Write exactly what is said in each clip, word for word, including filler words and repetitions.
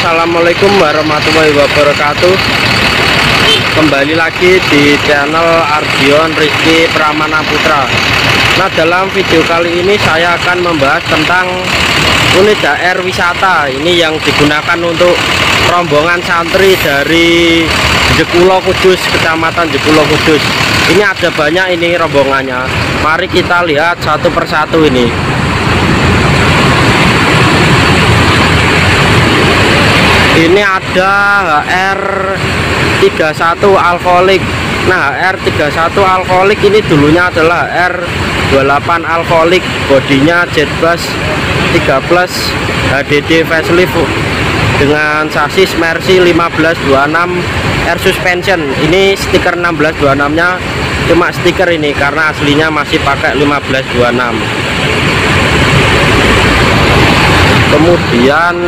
Assalamualaikum warahmatullahi wabarakatuh. Kembali lagi di channel Ardion Rizky Pramana Putra. Nah, dalam video kali ini saya akan membahas tentang unit H R wisata. Ini yang digunakan untuk rombongan santri dari Jekulo Kudus, Kecamatan Jekulo Kudus. Ini ada banyak ini rombongannya. Mari kita lihat satu persatu ini. Ini ada H R tiga puluh satu alkoholik. Nah, H R tiga puluh satu alkoholik ini dulunya adalah H R dua puluh delapan alkoholik, bodinya Jetbus tiga plus H D D facelift dengan sasis Mercy lima belas dua puluh enam air suspension. Ini stiker enam belas dua puluh enam nya cuma stiker ini karena aslinya masih pakai lima belas dua puluh enam. Kemudian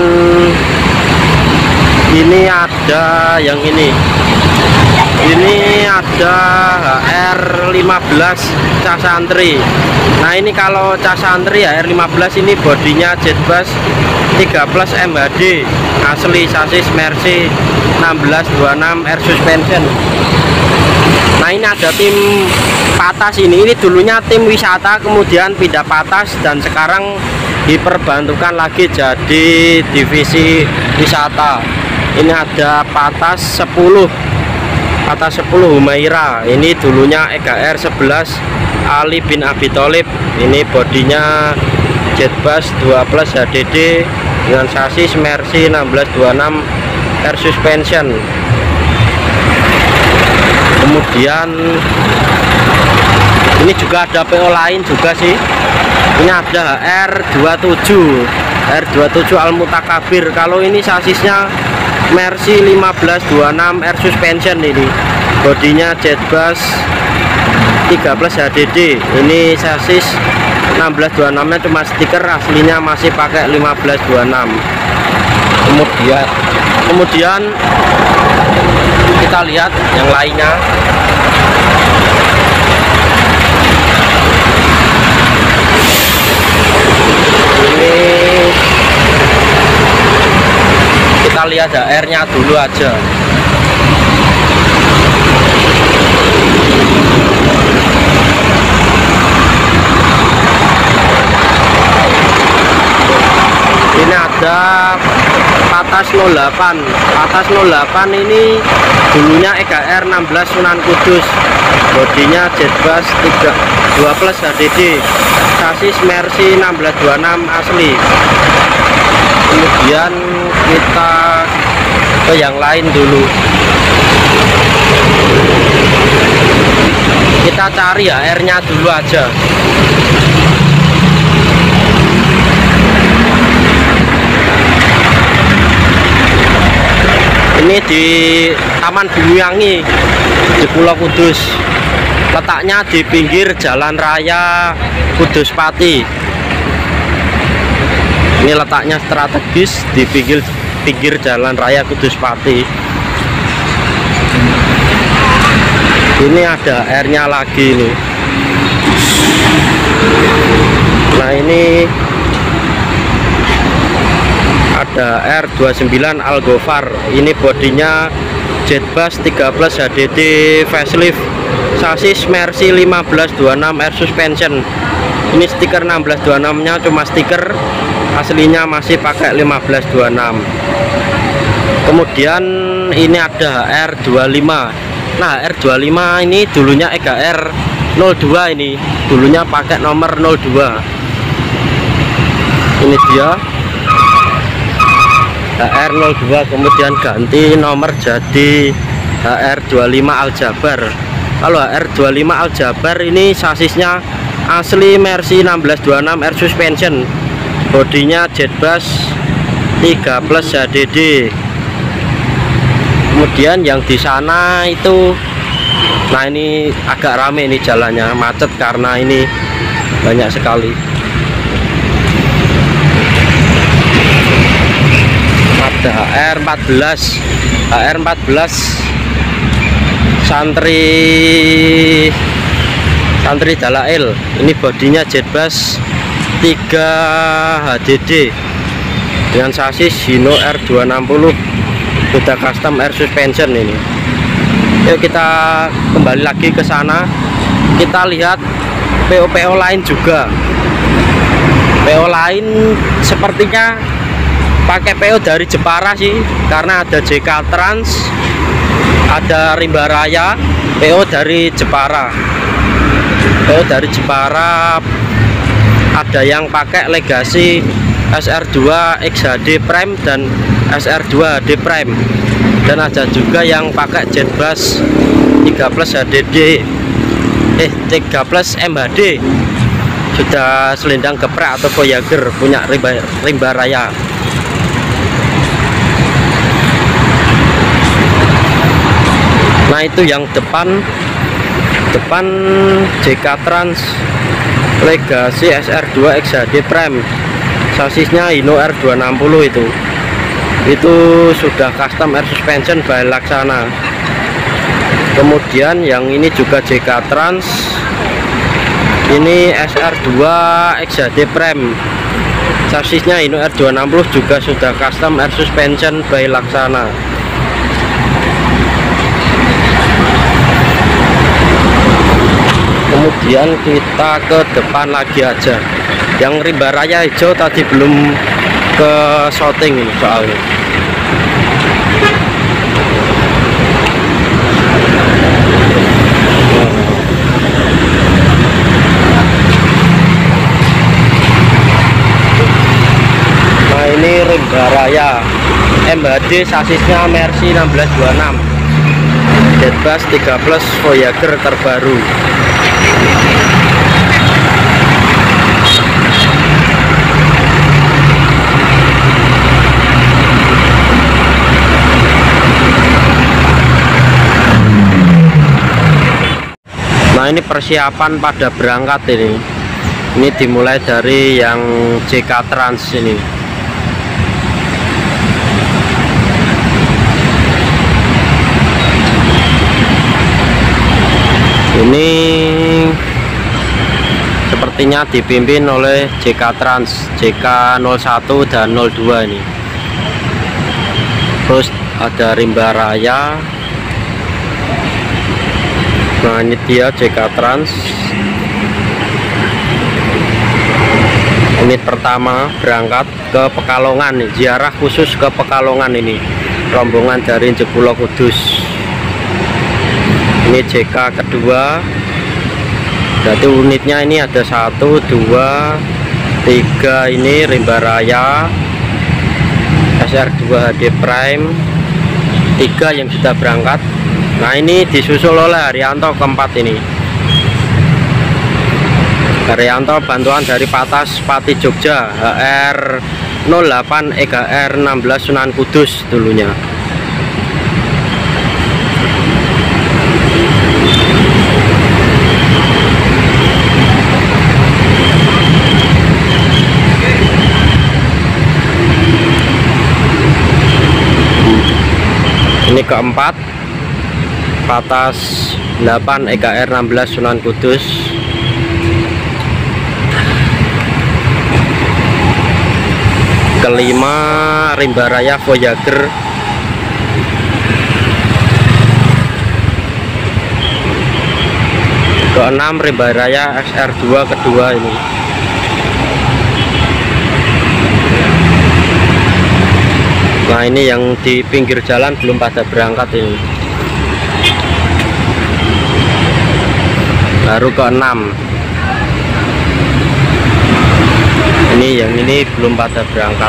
ini ada yang ini ini ada H R lima belas cas santri. Nah, ini kalau cas santri H R lima belas ini bodinya Jetbus tiga plus M H D, asli sasis Mercy enam belas dua puluh enam air suspension. Nah, ini ada tim Patas ini ini dulunya tim wisata, kemudian pindah Patas dan sekarang diperbantukan lagi jadi divisi wisata. Ini ada Patas sepuluh Patas sepuluh Humaira. Ini dulunya E K R sebelas Ali bin Abi Thalib. Ini bodinya Jetbus dua plus H D D dengan sasis Mercy enam belas dua puluh enam air suspension. Kemudian ini juga ada P O lain juga sih. Ini ada H R dua puluh tujuh H R dua puluh tujuh Al Mutakabir. Kalau ini sasisnya Mercy lima belas dua puluh enam air suspension. Ini bodinya Jetbus tiga plus H D D. Ini sasis enam belas dua puluh enam nya cuma stiker, aslinya masih pakai lima belas dua puluh enam. Kemudian kemudian kita lihat yang lainnya. Ini kita lihat H R nya dulu aja. Ini ada Patas nol delapan Patas nol delapan ini dulunya E K R enam belas Sunan Kudus, bodinya Jetbus dua plus H D D, sasis Mercy enam belas dua puluh enam asli. Kemudian kita ke yang lain dulu. Kita cari H R nya dulu aja. Ini di Taman Buluyangi Jekulo Kudus. Letaknya di pinggir Jalan Raya Kudus Pati. Ini letaknya strategis di pinggir pinggir Jalan Raya Kudus Pati. Ini ada airnya lagi ini. Nah, ini ada R dua puluh sembilan Algofar. Ini bodinya Jetbus tiga plus H D D facelift, sasis Mercy lima belas dua puluh enam air suspension. Ini stiker enam belas dua puluh enam nya cuma stiker, aslinya masih pakai lima belas dua puluh enam. Kemudian ini ada H R dua puluh lima. Nah, H R dua puluh lima ini dulunya E K R nol dua, ini dulunya pakai nomor nol dua. Ini dia H R nol dua, kemudian ganti nomor jadi H R dua puluh lima Aljabar. Kalau H R dua puluh lima Aljabar ini sasisnya asli Mercy enam belas dua puluh enam air suspension, bodinya Jetbus tiga plus H D D. Kemudian yang di sana itu, nah ini agak rame ini jalannya, macet karena ini banyak sekali. Ada H R empat belas H R empat belas santri santri Dalail. Ini bodinya Jetbus tiga H D D dengan sasis Hino R dua enam nol, sudah custom air suspension ini. Yuk kita kembali lagi ke sana, kita lihat P O P O lain juga. P O lain sepertinya pakai P O dari Jepara sih, karena ada J K Trans, ada Rimba Raya, P O dari Jepara. P O dari Jepara, ada yang pakai Legacy S R dua X H D Prime dan S R dua H D Prime, dan ada juga yang pakai Jetbus tiga plus H D D eh tiga plus M H D, sudah selendang geprek atau Voyager, punya Rimba, Rimba Raya. Nah itu yang depan depan J K Trans Legacy S R dua X H D Prime, sasisnya Hino R dua enam nol, itu itu sudah custom air suspension by Laksana. Kemudian yang ini juga J K Trans, ini S R dua X H D Prime, sasisnya Hino R dua enam nol, juga sudah custom air suspension by Laksana. Kemudian kita ke depan lagi aja, yang Rimba Raya hijau tadi belum ke shooting ini soalnya. Nah ini Rimba Raya M H D, sasisnya Mercy enam belas dua puluh enam, Jetbus tiga plus Voyager terbaru. Nah ini persiapan pada berangkat ini. Ini dimulai dari yang J K Trans ini. Ini sepertinya dipimpin oleh J K Trans, J K nol satu dan nol dua ini. Terus ada Rimba Raya. Nah ini dia J K Trans. Unit pertama berangkat ke Pekalongan nih, ziarah khusus ke Pekalongan ini, rombongan dari Jepulau Kudus. Ini J K kedua, berarti unitnya ini ada satu, dua, tiga, ini Rimba Raya, S R dua H D Prime, tiga yang sudah berangkat. Nah ini disusul oleh Haryanto keempat ini. Haryanto bantuan dari Patas Pati Jogja, H R nol delapan E K R enam belas Sunan Kudus dulunya. Ini keempat, Patas delapan E K R enam belas Sunan Kudus. Kelima Rimba Raya Voyager. Keenam Rimba Raya S R dua kedua ini. Nah ini yang di pinggir jalan belum pada berangkat ini, baru keenam. Ini yang ini belum pada berangkat.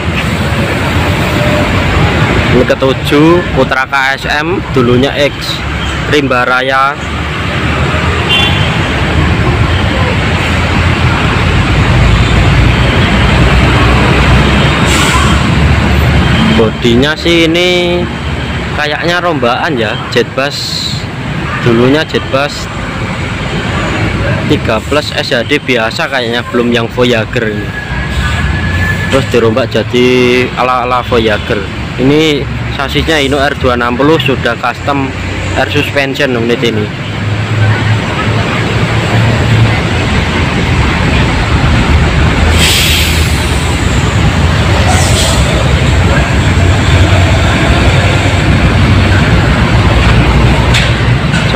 Ini ketujuh Putra K S M, dulunya X Rimba Raya. Bodinya sih ini kayaknya rombaan ya, Jetbus, dulunya Jetbus tiga plus S H D biasa kayaknya, belum yang Voyager ini. Terus dirombak jadi ala-ala Voyager. Ini sasisnya Hino R dua enam nol, sudah custom air suspension unit ini.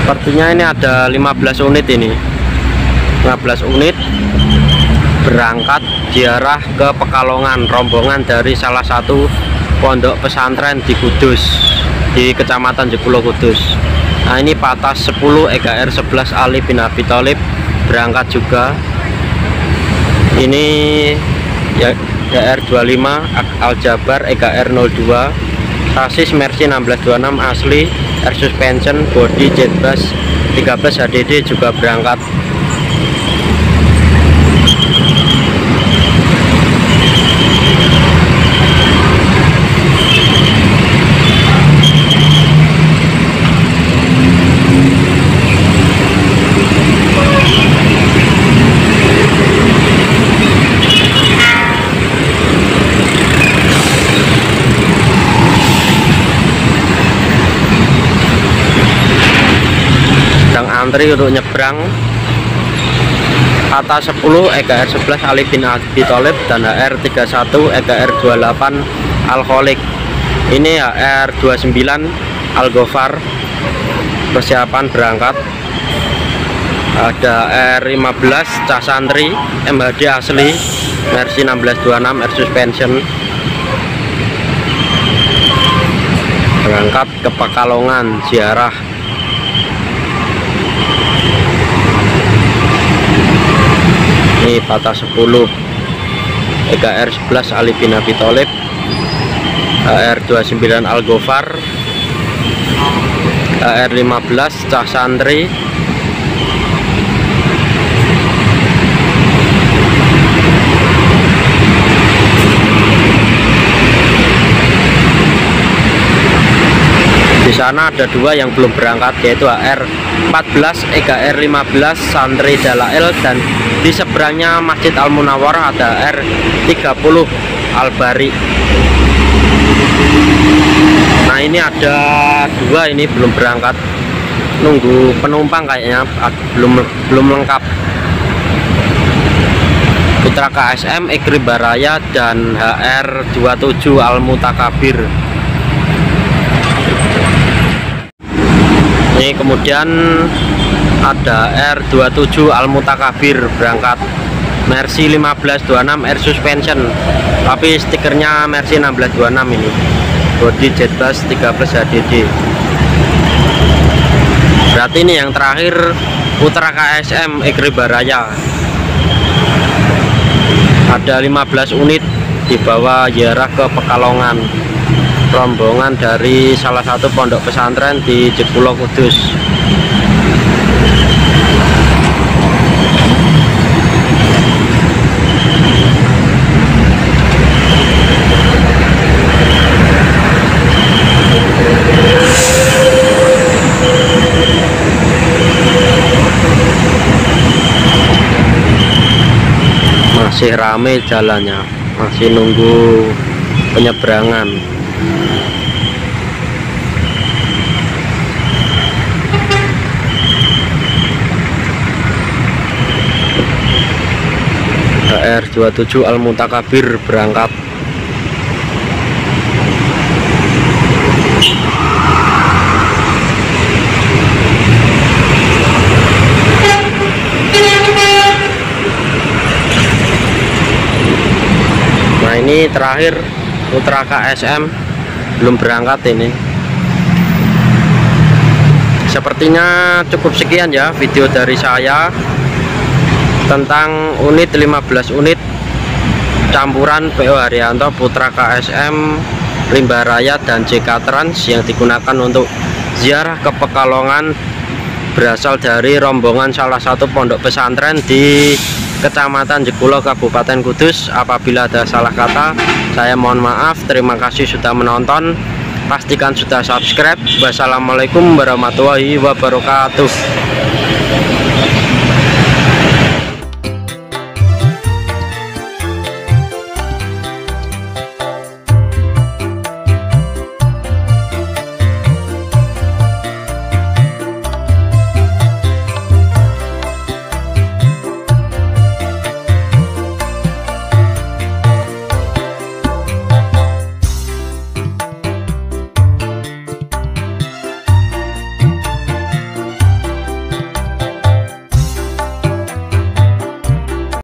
Sepertinya ini ada lima belas unit ini. lima belas unit berangkat ziarah ke Pekalongan, rombongan dari salah satu pondok pesantren di Kudus, di Kecamatan Jekulo Kudus. Nah, ini Patas sepuluh E K R sebelas Ali bin Abi Thalib berangkat juga. Ini ya D R dua puluh lima Aljabar E K R nol dua, sasis Mercy enam belas dua puluh enam asli, air suspension, body Jetbus tiga belas H D D juga berangkat. Antri untuk nyebrang Patas sepuluh E K R sebelas Ali bin Abi Thalib dan H R tiga puluh satu E K R dua puluh delapan Al Kholik. Ini H R dua puluh sembilan Al Ghofar persiapan berangkat. Ada R lima belas Cah Santri M H D asli, Mercy enam belas dua puluh enam air suspension, berangkat ke Pekalongan ziarah. Ini Patas sepuluh E K R sebelas Ali bin Abi Thalib, H R dua puluh sembilan Al Ghofar, H R lima belas Cah Santri, di sana ada dua yang belum berangkat, yaitu H R empat belas E K R lima belas Santri Dalail, dan di seberangnya Masjid Al Munawwarah ada H R tiga puluh Al Bari. Nah, ini ada dua ini belum berangkat, nunggu penumpang kayaknya, belum belum lengkap. Putra K S M Ikri Baraya dan H R dua puluh tujuh Al Mutakabir. Ini kemudian ada R dua puluh tujuh Al Mutakabir berangkat, Mercy lima belas dua puluh enam air suspension, tapi stikernya Mercy enam belas dua puluh enam ini, body Jetbus tiga belas H D D. Berarti ini yang terakhir Putra K S M Ikri Baraya. Ada lima belas unit dibawa ziarah ke Pekalongan, rombongan dari salah satu pondok pesantren di Jekulo Kudus. Masih rame jalannya, masih nunggu penyeberangan. H R dua puluh tujuh Al Mutakabir berangkat. Nah, ini terakhir Putra K S M belum berangkat ini. Sepertinya cukup sekian ya video dari saya tentang unit lima belas unit campuran P O Haryanto, Putra K S M, Limba Raya dan J K Trans yang digunakan untuk ziarah ke Pekalongan, berasal dari rombongan salah satu pondok pesantren di Kecamatan Jekulo, Kabupaten Kudus. Apabila ada salah kata, saya mohon maaf. Terima kasih sudah menonton, pastikan sudah subscribe. Wassalamualaikum warahmatullahi wabarakatuh.